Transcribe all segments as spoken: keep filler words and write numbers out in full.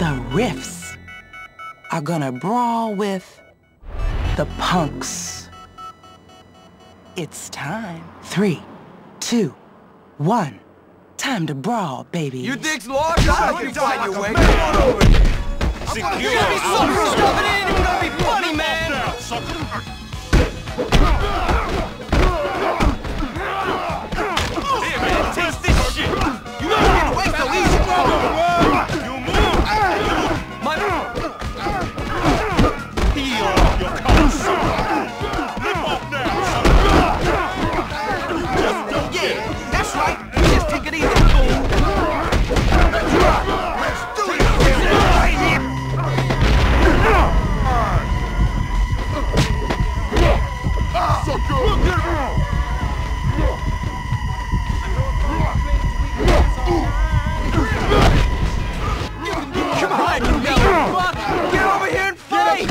The Riffs are gonna brawl with the punks. It's time. Three, two, one. Time to brawl, baby. You dick's lost? I can find your way. Come on over here. Secure. You're gonna be super stuff it in. It's gonna be funny, man. Here, man, taste this shit. You don't get away so easy. You move. My heel off your collar. Flip off now. Yeah, that's right. Just take it easy, fool. Let's do it. Right here. So good. Come on, you little fuck. Get over here and fight.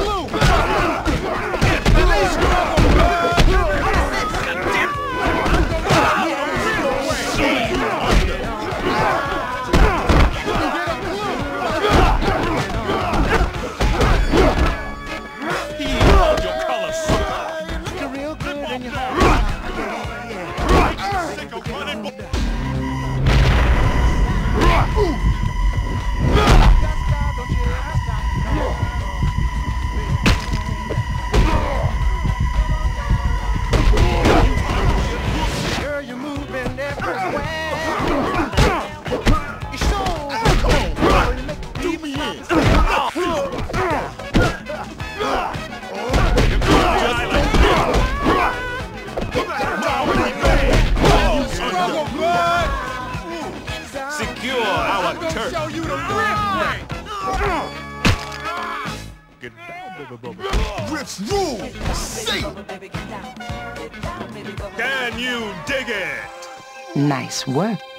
Secure our turf. Show you the Get down, Riffs rule. See. Can you dig it? Nice work.